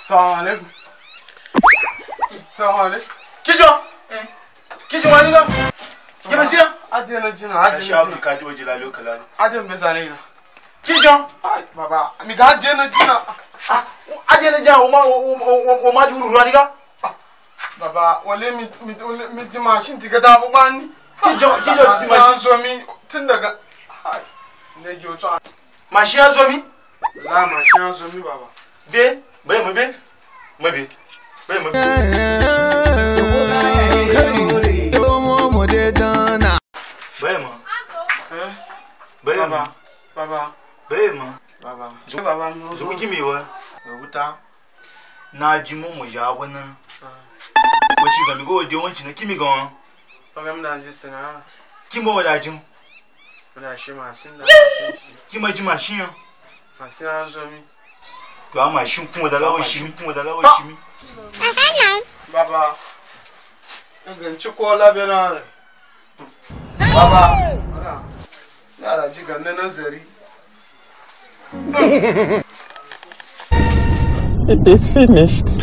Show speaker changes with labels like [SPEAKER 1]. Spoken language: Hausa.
[SPEAKER 1] Salam alaikum. Salam alaikum.
[SPEAKER 2] Kijo? Kijo wani ga? Ke basiya?
[SPEAKER 1] Ade na jina, ade na jina.
[SPEAKER 2] Shabu ka doji la lokala.
[SPEAKER 1] Ade mbe zalina.
[SPEAKER 2] Kijo?
[SPEAKER 1] Ai baba, mi ga ade na jina.
[SPEAKER 2] Ade na jina o ma juru ruwa diga?
[SPEAKER 1] Baba, wale mi ti machine ti ga da bu bani.
[SPEAKER 2] Kijo ti machine.
[SPEAKER 1] San zo mi tun daga. Ai, ne jo to.
[SPEAKER 2] Machine ya zo mi?
[SPEAKER 1] La machine ya zo mi baba.
[SPEAKER 2] Be, bai mu be. Mabe. Bai mu. Bai mu. Bai mu.
[SPEAKER 1] Baba.
[SPEAKER 2] Bai mu.
[SPEAKER 1] Baba. Baba mu.
[SPEAKER 2] Zo ki mi wa.
[SPEAKER 1] Wuta.
[SPEAKER 2] Na ji mu ja wannan. Ko ci ga mi go de wanci na kimi ga.
[SPEAKER 1] Baba mu da ji sina.
[SPEAKER 2] Kimo wadajin.
[SPEAKER 1] Muna shi masin da.
[SPEAKER 2] Kima ji mashin.
[SPEAKER 1] Masin ya zo mi.
[SPEAKER 2] To a mashin kuma da lawan shi kuma da lawan shi mi.
[SPEAKER 1] Baba. Ganci ko labira. Baba. Yara ji ganna nazari.
[SPEAKER 3] It is finished.